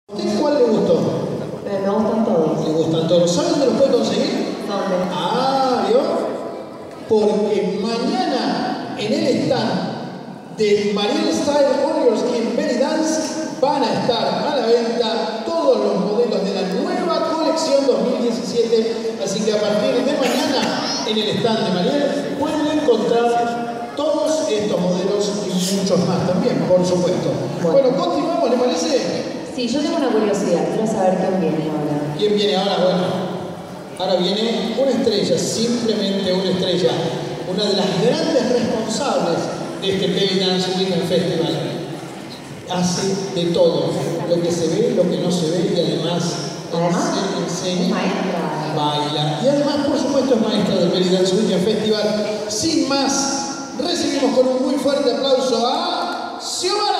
¿Usted cuál le gustó? Me gustan todos. ¿Le gustan todos? ¿Sabe dónde los puede conseguir? ¿Dónde? ¿Vio? Porque mañana en el stand de Mariel Style Warriors en Belly Dance van a estar a la venta todos los modelos de la nueva colección 2017. Así que a partir de mañana en el stand de Mariel pueden encontrar todos estos modelos y muchos más también, por supuesto. Bueno, continuamos, ¿le parece? Sí, yo tengo una curiosidad, quiero saber quién viene ahora. ¿Quién viene ahora? Bueno, ahora viene una estrella, simplemente una estrella, una de las grandes responsables de este Belly Dance Weekend Festival. Hace de todo, lo que se ve, lo que no se ve, y además enseña, baila. Y además, por supuesto, es maestra del Belly Dance Weekend Festival. Sin más, recibimos con un muy fuerte aplauso a Xiomara.